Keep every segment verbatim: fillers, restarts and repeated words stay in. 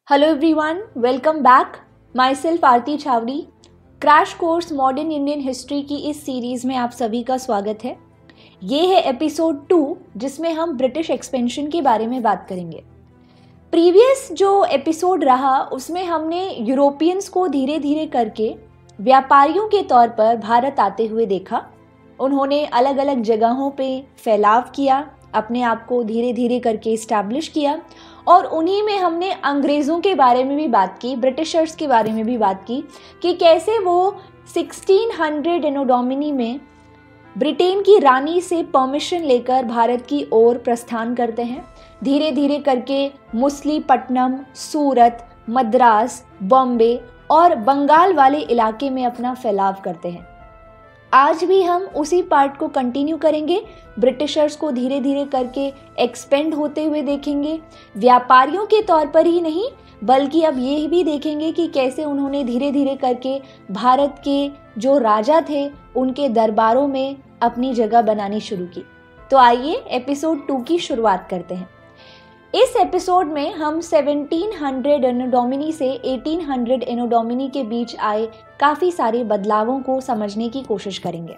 Hello everyone, welcome back. Myself Aarti Chhawri. Crash course modern Indian history की इस series में आप सभी का स्वागत है. ये है एपिसोड टू जिसमें हम ब्रिटिश एक्सपेंशन के बारे में बात करेंगे. प्रीवियस जो एपिसोड रहा उसमें हमने यूरोपियंस को धीरे धीरे करके व्यापारियों के तौर पर भारत आते हुए देखा. उन्होंने अलग अलग जगहों पे फैलाव किया, अपने आप को धीरे धीरे करके इस्टेब्लिश किया और उन्हीं में हमने अंग्रेज़ों के बारे में भी बात की, ब्रिटिशर्स के बारे में भी बात की कि कैसे वो सिक्सटीन हंड्रेड एनो डोमिनी में ब्रिटेन की रानी से परमिशन लेकर भारत की ओर प्रस्थान करते हैं. धीरे धीरे करके मुसलीपट्टनम, सूरत, मद्रास, बॉम्बे और बंगाल वाले इलाके में अपना फैलाव करते हैं. आज भी हम उसी पार्ट को कंटिन्यू करेंगे. ब्रिटिशर्स को धीरे धीरे करके एक्सपेंड होते हुए देखेंगे, व्यापारियों के तौर पर ही नहीं बल्कि अब ये भी देखेंगे कि कैसे उन्होंने धीरे धीरे करके भारत के जो राजा थे उनके दरबारों में अपनी जगह बनानी शुरू की. तो आइए एपिसोड टू की शुरुआत करते हैं. इस एपिसोड में हम सेवनटीन हंड्रेड एनो डोमिनी से एटीन हंड्रेड एनो डोमिनी के बीच आए काफ़ी सारे बदलावों को समझने की कोशिश करेंगे.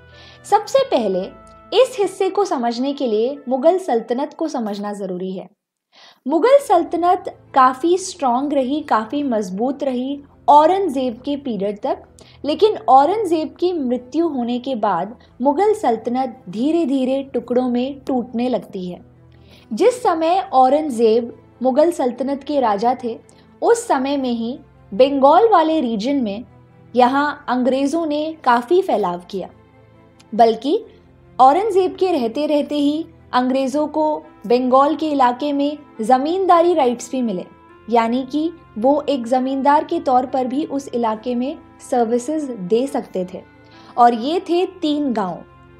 सबसे पहले इस हिस्से को समझने के लिए मुगल सल्तनत को समझना ज़रूरी है. मुगल सल्तनत काफ़ी स्ट्रॉन्ग रही, काफ़ी मजबूत रही औरंगज़ेब के पीरियड तक. लेकिन औरंगज़ेब की मृत्यु होने के बाद मुगल सल्तनत धीरे धीरे टुकड़ों में टूटने लगती है. जिस समय औरंगज़ेब मुगल सल्तनत के राजा थे उस समय में ही बंगाल वाले रीजन में यहाँ अंग्रेज़ों ने काफ़ी फैलाव किया. बल्कि औरंगज़ेब के रहते रहते ही अंग्रेज़ों को बंगाल के इलाके में ज़मींदारी राइट्स भी मिले, यानी कि वो एक ज़मींदार के तौर पर भी उस इलाके में सर्विसेज दे सकते थे. और ये थे तीन गांव,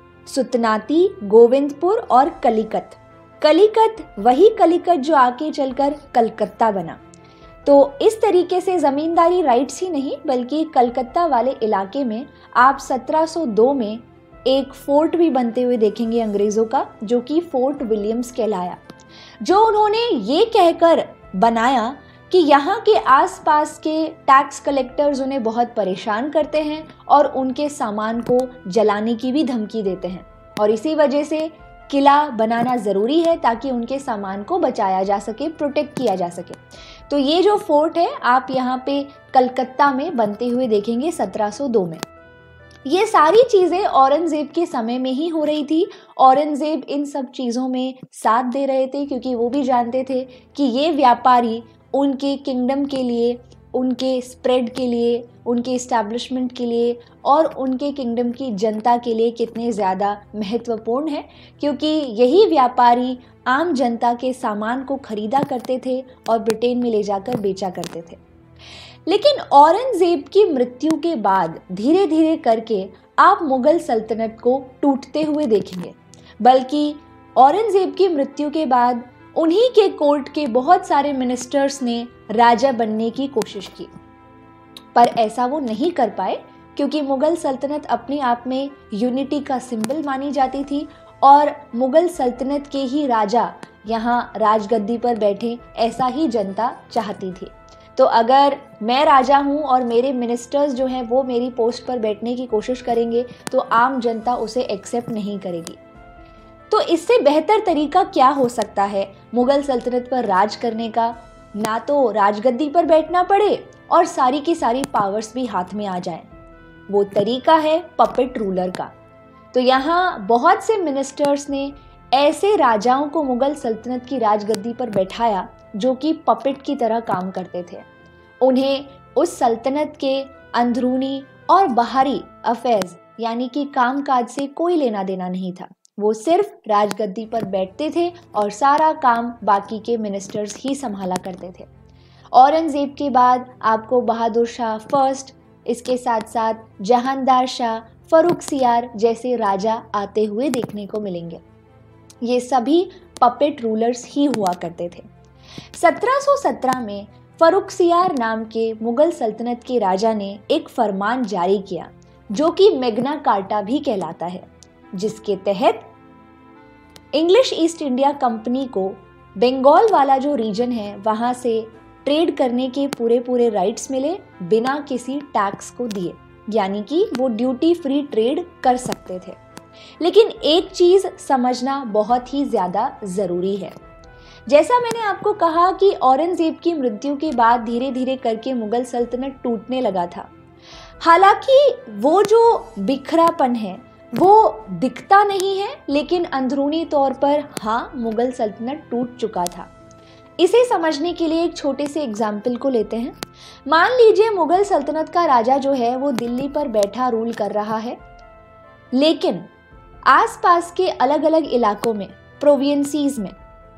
सुतनाती, गोविंदपुर और कलिकत. कलिकत वही कलिकत जो आके चलकर कलकत्ता बना. तो इस तरीके से ज़मींदारी राइट्स ही नहीं बल्कि कलकत्ता वाले इलाके में आप सत्रह सौ दो में एक फोर्ट भी बनते हुए देखेंगे अंग्रेज़ों का, जो कि फोर्ट विलियम्स कहलाया, जो उन्होंने ये कहकर बनाया कि यहाँ के आसपास के टैक्स कलेक्टर्स उन्हें बहुत परेशान करते हैं और उनके सामान को जलाने की भी धमकी देते हैं और इसी वजह से किला बनाना ज़रूरी है ताकि उनके सामान को बचाया जा सके, प्रोटेक्ट किया जा सके. तो ये जो फोर्ट है आप यहाँ पे कलकत्ता में बनते हुए देखेंगे सत्रह सौ दो में. ये सारी चीज़ें औरंगज़ेब के समय में ही हो रही थी. औरंगज़ेब इन सब चीज़ों में साथ दे रहे थे क्योंकि वो भी जानते थे कि ये व्यापारी उनके किंगडम के लिए, उनके स्प्रेड के लिए, उनके इस्टेब्लिशमेंट के लिए और उनके किंगडम की जनता के लिए कितने ज़्यादा महत्वपूर्ण है, क्योंकि यही व्यापारी आम जनता के सामान को खरीदा करते थे और ब्रिटेन में ले जाकर बेचा करते थे. लेकिन औरंगज़ेब की मृत्यु के बाद धीरे धीरे करके आप मुगल सल्तनत को टूटते हुए देखेंगे. बल्कि औरंगज़ेब की मृत्यु के बाद उन्हीं के कोर्ट के बहुत सारे मिनिस्टर्स ने राजा बनने की कोशिश की, पर ऐसा वो नहीं कर पाए क्योंकि मुगल सल्तनत अपने आप में यूनिटी का सिंबल मानी जाती थी और मुगल सल्तनत के ही राजा यहाँ राजगद्दी पर बैठे, ऐसा ही जनता चाहती थी. तो अगर मैं राजा हूँ और मेरे मिनिस्टर्स जो हैं वो मेरी पोस्ट पर बैठने की कोशिश करेंगे तो आम जनता उसे एक्सेप्ट नहीं करेगी. तो इससे बेहतर तरीका क्या हो सकता है मुगल सल्तनत पर राज करने का? ना तो राजगद्दी पर बैठना पड़े और सारी की सारी पावर्स भी हाथ में आ जाएं. वो तरीका है पपेट रूलर का. तो यहाँ बहुत से मिनिस्टर्स ने ऐसे राजाओं को मुगल सल्तनत की राजगद्दी पर बैठाया जो कि पपेट की तरह काम करते थे. उन्हें उस सल्तनत के अंदरूनी और बाहरी अफेयर्स यानी कि कामकाज से कोई लेना देना नहीं था. वो सिर्फ राजगद्दी पर बैठते थे और सारा काम बाकी के मिनिस्टर्स ही संभाला करते थे. औरंगज़ेब के बाद आपको बहादुर शाह फर्स्ट, इसके साथ साथ जहांदार शाह, फर्रुखसियार जैसे राजा आते हुए देखने को मिलेंगे. ये सभी पपेट रूलर्स ही हुआ करते थे. सत्रह सौ सत्रह में फर्रुखसियार नाम के मुगल सल्तनत के राजा ने एक फरमान जारी किया जो कि मैग्ना कार्टा भी कहलाता है, जिसके तहत इंग्लिश ईस्ट इंडिया कंपनी को बंगाल वाला जो रीजन है वहाँ से ट्रेड करने के पूरे पूरे राइट्स मिले बिना किसी टैक्स को दिए, यानी कि वो ड्यूटी फ्री ट्रेड कर सकते थे। लेकिन एक चीज समझना बहुत ही ज्यादा जरूरी है। जैसा मैंने आपको कहा कि औरंगजेब की मृत्यु के बाद धीरे धीरे करके मुगल सल्तनत टूटने लगा था। हालांकि वो जो बिखरापन है वो दिखता नहीं है, लेकिन अंदरूनी तौर पर हाँ मुगल सल्तनत टूट चुका था। इसे समझने के लिए एक छोटे से एग्जाम्पल को लेते हैं। मान लीजिए मुगल सल्तनत का राजा जो है वो दिल्ली पर बैठा रूल कर रहा है, लेकिन आसपास के अलग अलग इलाकों में, प्रोविंसीज में,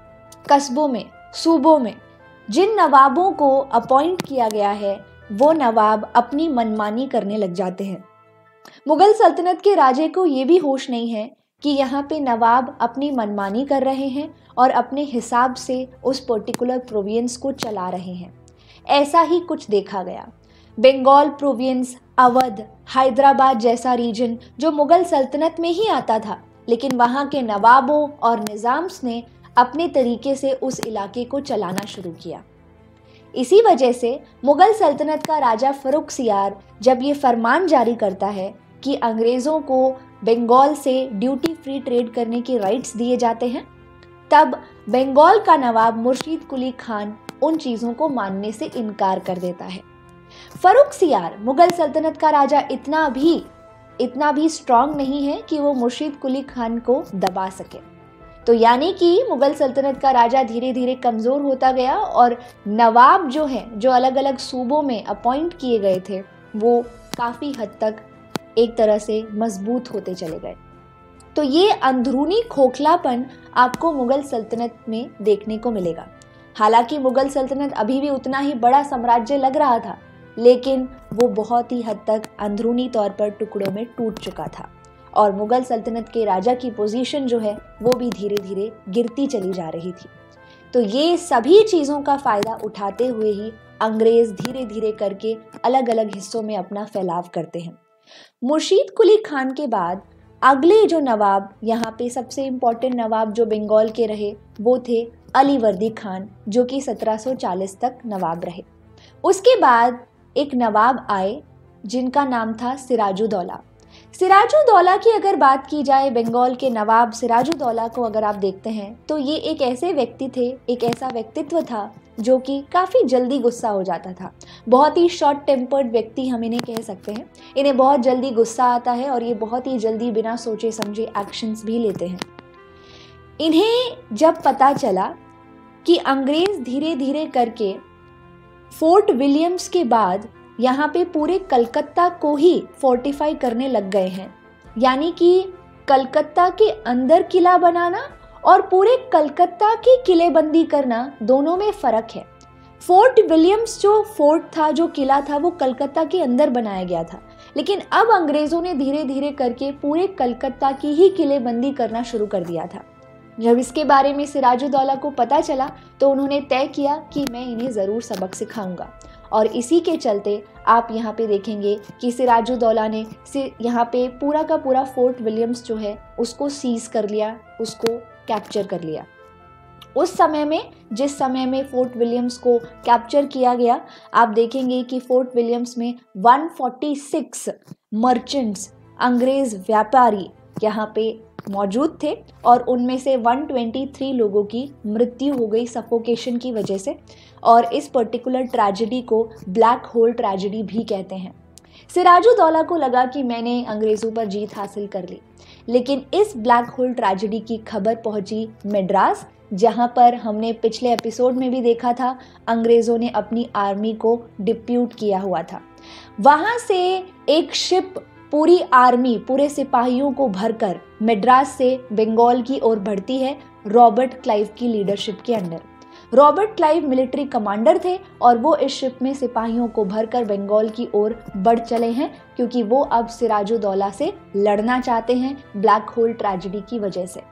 कस्बों में, सूबों में जिन नवाबों को अपॉइंट किया गया है वो नवाब अपनी मनमानी करने लग जाते हैं। मुगल सल्तनत के राजे को ये भी होश नहीं है कि यहाँ पे नवाब अपनी मनमानी कर रहे हैं और अपने हिसाब से उस पर्टिकुलर प्रोविंस को चला रहे हैं। ऐसा ही कुछ देखा गया। बंगाल प्रोविंस, अवध, हैदराबाद जैसा रीजन जो मुगल सल्तनत में ही आता था, लेकिन वहाँ के नवाबों और निज़ाम्स ने अपने तरीके से उस इलाके को चलाना शुरू किया। इसी वजह से मुगल सल्तनत का राजा फर्रुखसियार जब ये फरमान जारी करता है कि अंग्रेज़ों को बंगाल से ड्यूटी फ्री ट्रेड करने के राइट्स दिए जाते हैं, तब बंगाल का नवाब मुर्शीद कुली खान उन चीज़ों को मानने से इनकार कर देता है। फर्रुखसियार मुगल सल्तनत का राजा इतना भी इतना भी स्ट्रांग नहीं है कि वो मुर्शीद कुली खान को दबा सके। तो यानी कि मुगल सल्तनत का राजा धीरे धीरे कमज़ोर होता गया और नवाब जो हैं, जो अलग अलग सूबों में अपॉइंट किए गए थे, वो काफ़ी हद तक एक तरह से मजबूत होते चले गए। तो ये अंदरूनी खोखलापन आपको मुगल सल्तनत में देखने को मिलेगा। हालांकि मुगल सल्तनत अभी भी उतना ही बड़ा साम्राज्य लग रहा था, लेकिन वो बहुत ही हद तक अंदरूनी तौर पर टुकड़ों में टूट चुका था और मुगल सल्तनत के राजा की पोजीशन जो है वो भी धीरे धीरे गिरती चली जा रही थी। तो ये सभी चीज़ों का फ़ायदा उठाते हुए ही अंग्रेज़ धीरे धीरे करके अलग अलग हिस्सों में अपना फैलाव करते हैं। मुर्शीद कुली खान के बाद अगले जो नवाब, यहाँ पे सबसे इम्पोर्टेंट नवाब जो बंगाल के रहे वो थे अलीवर्दी खान, जो कि सत्रह सौ चालीस तक नवाब रहे। उसके बाद एक नवाब आए जिनका नाम था सिराजुद्दौला। सिराजुद्दौला की अगर बात की जाए, बंगाल के नवाब सिराजुद्दौला को अगर आप देखते हैं तो ये एक ऐसे व्यक्ति थे, एक ऐसा व्यक्तित्व था जो कि काफ़ी जल्दी गुस्सा हो जाता था। बहुत ही शॉर्ट टेम्पर्ड व्यक्ति हम इन्हें कह सकते हैं। इन्हें बहुत जल्दी गुस्सा आता है और ये बहुत ही जल्दी बिना सोचे समझे एक्शंस भी लेते हैं। इन्हें जब पता चला कि अंग्रेज़ धीरे धीरे करके फोर्ट विलियम्स के बाद यहाँ पे पूरे कलकत्ता को ही फोर्टिफाई करने लग गए हैं, यानी कि कलकत्ता के अंदर किला बनाना और पूरे कलकत्ता की किलेबंदी करना, दोनों में फ़र्क है। फोर्ट विलियम्स जो फोर्ट था, जो किला था, वो कलकत्ता के अंदर बनाया गया था, लेकिन अब अंग्रेज़ों ने धीरे धीरे करके पूरे कलकत्ता की ही किलेबंदी करना शुरू कर दिया था। जब इसके बारे में सिराजुद्दौला को पता चला तो उन्होंने तय किया कि मैं इन्हें ज़रूर सबक सिखाऊंगा, और इसी के चलते आप यहाँ पे देखेंगे कि सिराजुद्दौला ने यहाँ पे पूरा का पूरा फोर्ट विलियम्स जो है उसको सीज कर लिया, उसको कैप्चर कर लिया। उस समय में, जिस समय में फोर्ट विलियम्स को कैप्चर किया गया, आप देखेंगे कि फोर्ट विलियम्स में एक सौ छियालीस मर्चेंट्स, अंग्रेज़ व्यापारी यहाँ पे मौजूद थे और उनमें से एक सौ तेईस लोगों की मृत्यु हो गई सफोकेशन की वजह से, और इस पर्टिकुलर ट्रेजेडी को ब्लैक होल ट्रेजेडी भी कहते हैं। सिराजुद्दौला को लगा कि मैंने अंग्रेज़ों पर जीत हासिल कर ली, लेकिन इस ब्लैक होल ट्रेजेडी की खबर पहुंची मद्रास, जहां पर हमने पिछले एपिसोड में भी देखा था अंग्रेज़ों ने अपनी आर्मी को डिप्यूट किया हुआ था। वहां से एक शिप पूरी आर्मी, पूरे सिपाहियों को भरकर मद्रास से बंगाल की ओर बढ़ती है, रॉबर्ट क्लाइव की लीडरशिप के under. Robert Clive military commander थे और वो इस शिप में सिपाहियों को भरकर बंगाल की ओर बढ़ चले हैं, क्योंकि वो अब सिराजुद्दौला से लड़ना चाहते हैं ब्लैक होल ट्रेजेडी की वजह से।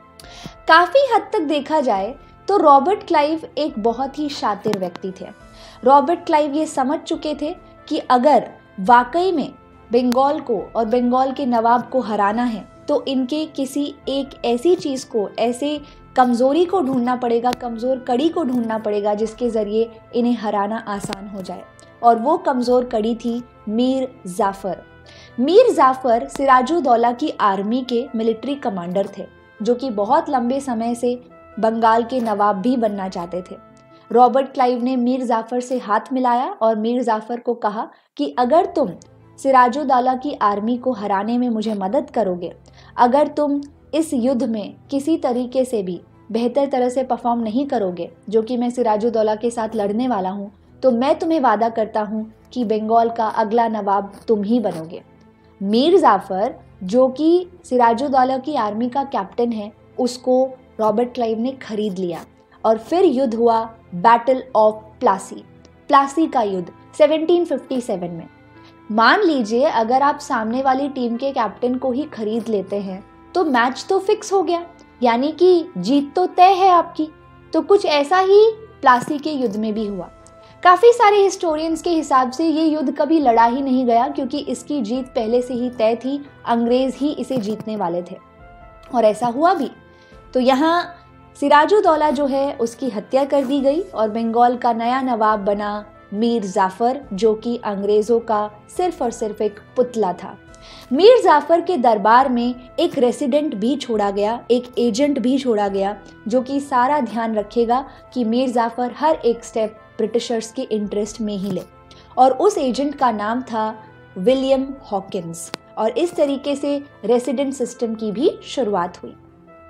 काफ़ी हद तक देखा जाए तो रॉबर्ट क्लाइव एक बहुत ही शातिर व्यक्ति थे। रॉबर्ट क्लाइव ये समझ चुके थे कि अगर वाकई में बंगाल को और बंगाल के नवाब को हराना है तो इनके किसी एक ऐसी चीज़ को, ऐसे कमज़ोरी को ढूंढना पड़ेगा, कमज़ोर कड़ी को ढूंढना पड़ेगा जिसके ज़रिए इन्हें हराना आसान हो जाए। और वो कमज़ोर कड़ी थी मीर जाफ़र। मीर जाफ़र सिराजुद्दौला की आर्मी के मिलिट्री कमांडर थे, जो कि बहुत लंबे समय से बंगाल के नवाब भी बनना चाहते थे। रॉबर्ट क्लाइव ने मीर जाफ़र से हाथ मिलाया और मीर जाफ़र को कहा कि अगर तुम सिराजुद्दौला की आर्मी को हराने में मुझे मदद करोगे, अगर तुम इस युद्ध में किसी तरीके से भी बेहतर तरह से परफॉर्म नहीं करोगे, जो कि मैं सिराजुद्दौला के साथ लड़ने वाला हूँ, तो मैं तुम्हें वादा करता हूँ कि बंगाल का अगला नवाब तुम ही बनोगे। मीर जाफ़र, जो कि सिराजुद्दौला की आर्मी का कैप्टन है, उसको रॉबर्ट क्लाइव ने खरीद लिया और फिर युद्ध हुआ बैटल ऑफ प्लासी। प्लासी का युद्ध सत्रह सौ सत्तावन में। मान लीजिए अगर आप सामने वाली टीम के कैप्टन को ही खरीद लेते हैं तो मैच तो फिक्स हो गया, यानी कि जीत तो तय है आपकी। तो कुछ ऐसा ही प्लासी के युद्ध में भी हुआ। काफ़ी सारे हिस्टोरियंस के हिसाब से ये युद्ध कभी लड़ा ही नहीं गया, क्योंकि इसकी जीत पहले से ही तय थी, अंग्रेज़ ही इसे जीतने वाले थे और ऐसा हुआ भी। तो यहाँ सिराजुद्दौला जो है उसकी हत्या कर दी गई और बंगाल का नया नवाब बना मीर जाफ़र, जो कि अंग्रेज़ों का सिर्फ और सिर्फ एक पुतला था। मीर जाफ़र के दरबार में एक रेसिडेंट भी छोड़ा गया, एक एजेंट भी छोड़ा गया, जो कि सारा ध्यान रखेगा कि मीर जाफ़र हर एक स्टेप ब्रिटिशर्स के इंटरेस्ट में ही ले। और उस एजेंट का नाम था विलियम हॉकिंस। और इस तरीके से रेसिडेंट सिस्टम की भी शुरुआत हुई।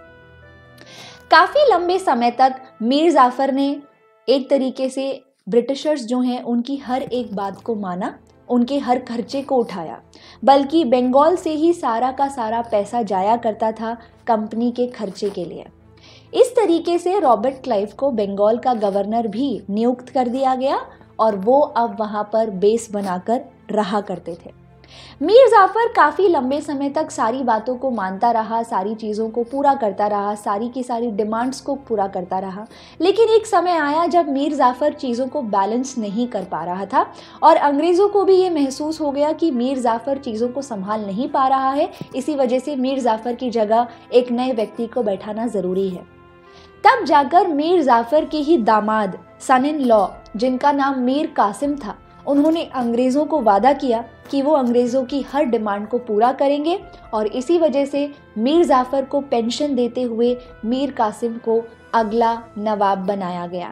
काफ़ी लंबे समय तक मीर जाफ़र ने एक तरीके से ब्रिटिशर्स जो हैं उनकी हर एक बात को माना, उनके हर खर्चे को उठाया, बल्कि बंगाल से ही सारा का सारा पैसा जाया करता था कंपनी के खर्चे के लिए। इस तरीके से रॉबर्ट क्लाइव को बंगाल का गवर्नर भी नियुक्त कर दिया गया और वो अब वहाँ पर बेस बनाकर रहा करते थे। मीर जाफ़र काफ़ी लंबे समय तक सारी बातों को मानता रहा, सारी चीज़ों को पूरा करता रहा, सारी की सारी डिमांड्स को पूरा करता रहा। लेकिन एक समय आया जब मीर जाफ़र चीज़ों को बैलेंस नहीं कर पा रहा था और अंग्रेज़ों को भी ये महसूस हो गया कि मीर जाफ़र चीज़ों को संभाल नहीं पा रहा है। इसी वजह से मीर जाफ़र की जगह एक नए व्यक्ति को बैठाना ज़रूरी है। तब जाकर मीर जाफ़र के ही दामाद, सन इन लॉ, जिनका नाम मीर कासिम था, उन्होंने अंग्रेज़ों को वादा किया कि वो अंग्रेज़ों की हर डिमांड को पूरा करेंगे और इसी वजह से मीर जाफ़र को पेंशन देते हुए मीर कासिम को अगला नवाब बनाया गया।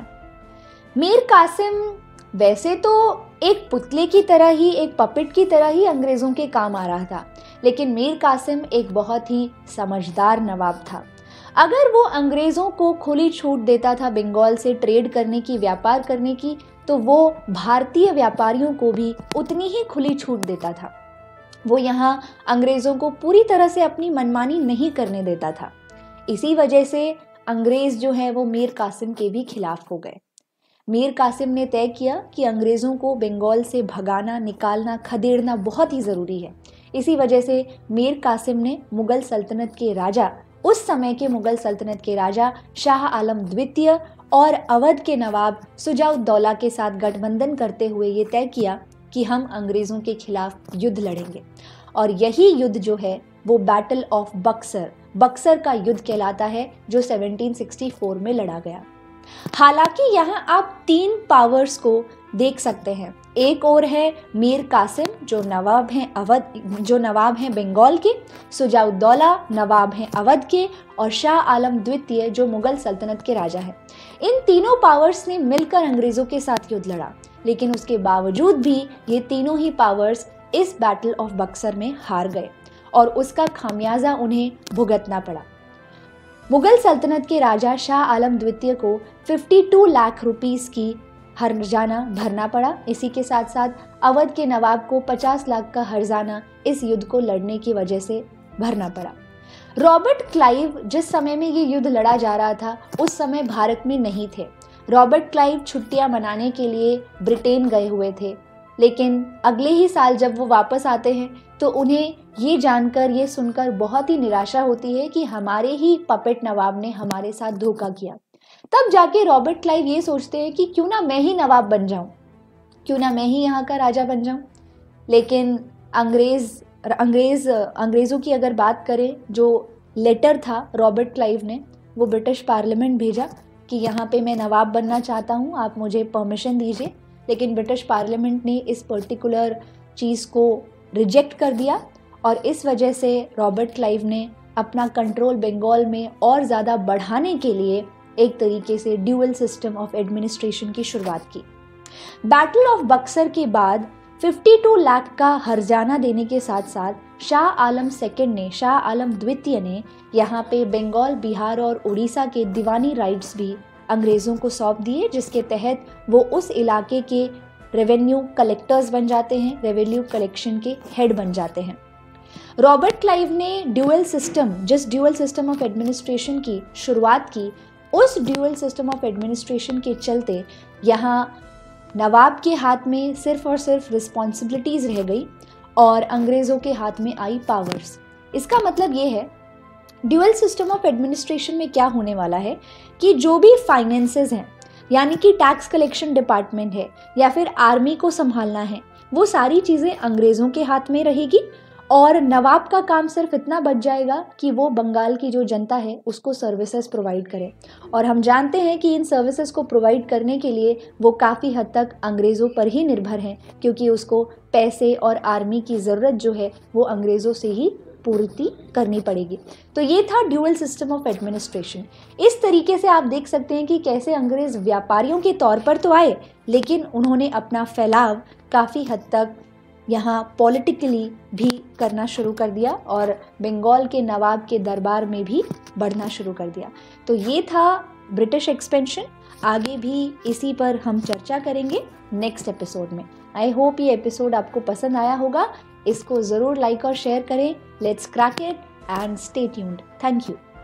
मीर कासिम वैसे तो एक पुतले की तरह ही, एक पपेट की तरह ही अंग्रेज़ों के काम आ रहा था, लेकिन मीर कासिम एक बहुत ही समझदार नवाब था। अगर वो अंग्रेज़ों को खुली छूट देता था बंगाल से ट्रेड करने की, व्यापार करने की, तो वो भारतीय व्यापारियों को भी उतनी ही खुली छूट देता था। वो यहाँ अंग्रेज़ों को पूरी तरह से अपनी मनमानी नहीं करने देता था। इसी वजह से अंग्रेज़ जो है वो मीर कासिम के भी खिलाफ हो गए। मीर कासिम ने तय किया कि अंग्रेज़ों को बंगाल से भगाना, निकालना, खदेड़ना बहुत ही ज़रूरी है। इसी वजह से मीर कासिम ने मुग़ल सल्तनत के राजा, उस समय के मुग़ल सल्तनत के राजा शाह आलम द्वितीय और अवध के नवाब शुजा-उद-दौला के साथ गठबंधन करते हुए ये तय किया कि हम अंग्रेज़ों के खिलाफ युद्ध लड़ेंगे। और यही युद्ध जो है वो बैटल ऑफ बक्सर, बक्सर का युद्ध कहलाता है, जो सत्रह सौ चौंसठ में लड़ा गया। हालांकि यहाँ आप तीन पावर्स को देख सकते हैं। एक और है मीर कासिम, जो नवाब हैं अवध, जो नवाब हैं बंगाल के, शुजा-उद-दौला नवाब हैं अवध के, और शाह आलम द्वितीय जो मुग़ल सल्तनत के राजा हैं। इन तीनों पावर्स ने मिलकर अंग्रेज़ों के साथ युद्ध लड़ा, लेकिन उसके बावजूद भी ये तीनों ही पावर्स इस बैटल ऑफ बक्सर में हार गए और उसका खामियाजा उन्हें भुगतना पड़ा। मुग़ल सल्तनत के राजा शाह आलम द्वितीय को बावन लाख रुपीस की हर्जाना भरना पड़ा। इसी के साथ साथ अवध के नवाब को पचास लाख का हर्जाना इस युद्ध को लड़ने की वजह से भरना पड़ा। रॉबर्ट क्लाइव जिस समय में ये युद्ध लड़ा जा रहा था उस समय भारत में नहीं थे। रॉबर्ट क्लाइव छुट्टियां मनाने के लिए ब्रिटेन गए हुए थे, लेकिन अगले ही साल जब वो वापस आते हैं तो उन्हें ये जानकर, ये सुनकर बहुत ही निराशा होती है कि हमारे ही पपेट नवाब ने हमारे साथ धोखा किया। तब जाके रॉबर्ट क्लाइव ये सोचते हैं कि क्यों ना मैं ही नवाब बन जाऊं, क्यों ना मैं ही यहाँ का राजा बन जाऊं। लेकिन अंग्रेज़ अंग्रेज़ अंग्रेज़ों की अगर बात करें, जो लेटर था रॉबर्ट क्लाइव ने वो ब्रिटिश पार्लियामेंट भेजा कि यहाँ पे मैं नवाब बनना चाहता हूँ, आप मुझे परमिशन दीजिए। लेकिन ब्रिटिश पार्लियामेंट ने इस पर्टिकुलर चीज़ को रिजेक्ट कर दिया और इस वजह से रॉबर्ट क्लाइव ने अपना कंट्रोल बंगाल में और ज़्यादा बढ़ाने के लिए एक तरीके से ड्यूअल सिस्टम ऑफ एडमिनिस्ट्रेशन की शुरुआत की। बैटल ऑफ बक्सर के बाद बावन लाख का हर्जाना देने के साथ साथ शाह आलम सेकंड ने शाह आलम द्वितीय ने यहाँ पे बंगाल, बिहार और उड़ीसा के दीवानी राइट्स भी अंग्रेज़ों को सौंप दिए, जिसके तहत वो उस इलाके के रेवेन्यू कलेक्टर्स बन जाते हैं, रेवेन्यू कलेक्शन के हेड बन जाते हैं। रॉबर्ट क्लाइव ने ड्यूअल सिस्टम जिस ड्यूअल सिस्टम ऑफ एडमिनिस्ट्रेशन की शुरुआत की, उस ड्यूअल सिस्टम ऑफ एडमिनिस्ट्रेशन के चलते यहाँ नवाब के हाथ में सिर्फ और सिर्फ रिस्पॉन्सिबिलिटीज़ रह गई और अंग्रेज़ों के हाथ में आई पावर्स। इसका मतलब ये है ड्यूअल सिस्टम ऑफ एडमिनिस्ट्रेशन में क्या होने वाला है कि जो भी फाइनेंसेस हैं, यानी कि टैक्स कलेक्शन डिपार्टमेंट है या फिर आर्मी को संभालना है, वो सारी चीज़ें अंग्रेज़ों के हाथ में रहेगी और नवाब का काम सिर्फ इतना बच जाएगा कि वो बंगाल की जो जनता है उसको सर्विसेज प्रोवाइड करे। और हम जानते हैं कि इन सर्विसेज को प्रोवाइड करने के लिए वो काफ़ी हद तक अंग्रेज़ों पर ही निर्भर हैं, क्योंकि उसको पैसे और आर्मी की ज़रूरत जो है वो अंग्रेज़ों से ही पूर्ति करनी पड़ेगी। तो ये था ड्यूअल सिस्टम ऑफ एडमिनिस्ट्रेशन। इस तरीके से आप देख सकते हैं कि कैसे अंग्रेज़ व्यापारियों के तौर पर तो आए, लेकिन उन्होंने अपना फैलाव काफ़ी हद तक यहाँ पॉलिटिकली भी करना शुरू कर दिया और बंगाल के नवाब के दरबार में भी बढ़ना शुरू कर दिया। तो ये था ब्रिटिश एक्सपेंशन। आगे भी इसी पर हम चर्चा करेंगे नेक्स्ट एपिसोड में। आई होप ये एपिसोड आपको पसंद आया होगा। इसको ज़रूर लाइक और शेयर करें। Let's crack it and stay tuned. Thank you.